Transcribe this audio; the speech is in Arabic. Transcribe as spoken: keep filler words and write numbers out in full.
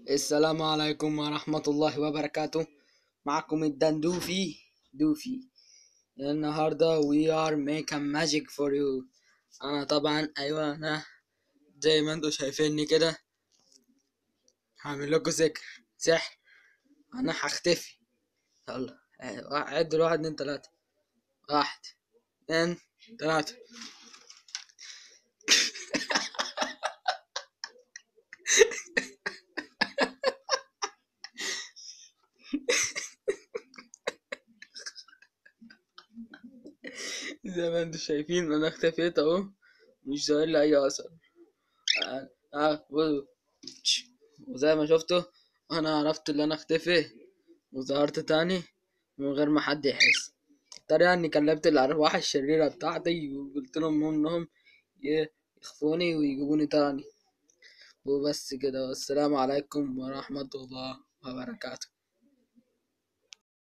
السلام عليكم ورحمة الله وبركاته. معكم الدندوفي دوفي. النهاردة we are making magic for you. أنا طبعا أيوة أنا زي ما انتوا شايفيني كده هعمل لكم سكر سحر. أنا هختفي. يلا عد واحد اتنين تلاتة. واحد اتنين تلاتة. زي ما انتوا شايفين أنا اختفيت أهو، مش ظاهر لي أي أثر. آه، آه، وزي ما شفتوا انا عرفت اللي انا اختفي وظهرت تاني من غير ما حد يحس. الطريقة اني كلمت الارواح الشريرة بتاعتي وقلت لهم انهم يخفوني ويجيبوني تاني، وبس كده. والسلام عليكم ورحمة الله وبركاته.